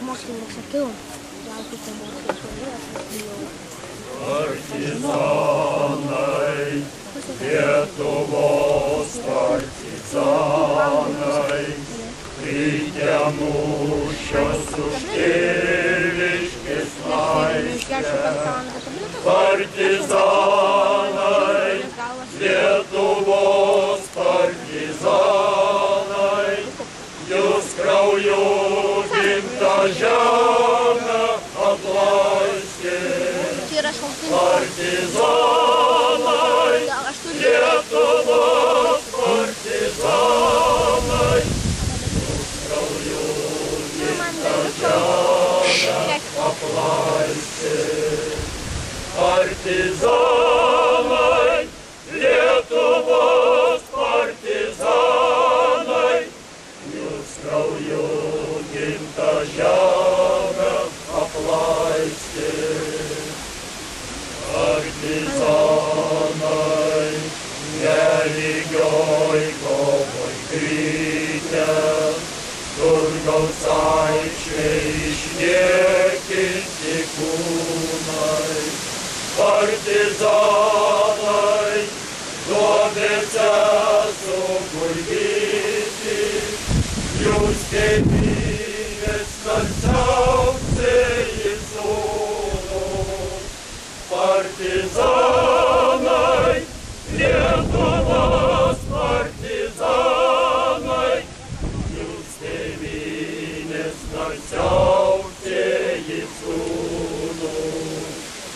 mokslininkų sakiau. Laukiu, kad Partizanai, Lietuvos partizanai, ryte mūšios už tėviškės laisvę. Partizanai, Lietuvos partizanai, jūs krauju gimtą žemę aplaistė. Partizanai, Lietuvos partizanai, jūs krauju gimtą žemę aplaistė. Partizanai, Lietuvos partizanai, jūs krauju gimtą žemę aplaistė. Partizanai, nelygioj kovoj kryte, Turgaus aikštėj išniekinti kūnai. Partizanai, duobėse sugulgyti, jūs tėvynės narsiausiai sūnūs. Partizanai, Lietuvos partizanai, jūs tėvynės narsiausiai sūnūs.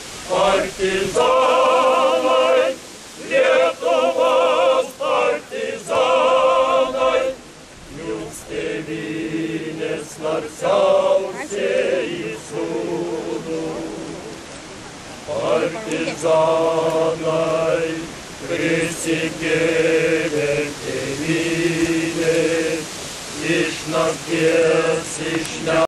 Partizanai, Lietuvos partizanai, jūs tėvynės narsiausiai sūnūs. Partizanai, prisikėlė tėvynės, iš nakties iš